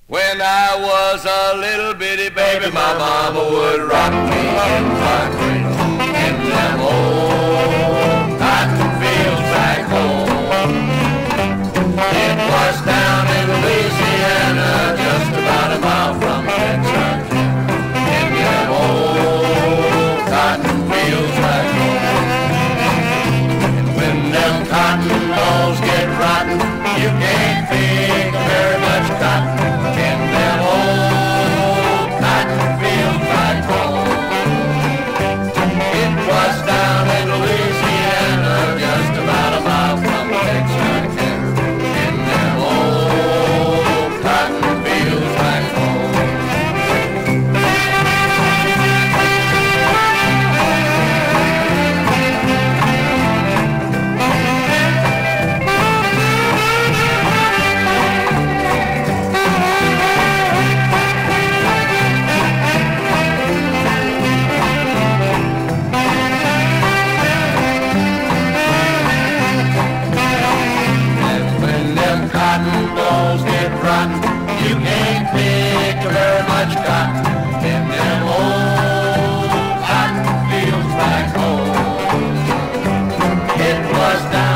When I was a little bitty baby, my mama would rock me in my cradle in them old cotton fields back home. It was down in Louisiana, just about a mile from Texarkana, in them old cotton fields back home. And when them cotton balls get rotten, you can't pick very much cotton in them old cotton fields back home. It was down in Louisiana, just about a mile from Texarkana, in them old cotton fields back home. Cotton balls get rotten, you can't pick very much cotton in them old cotton fields back home. It was down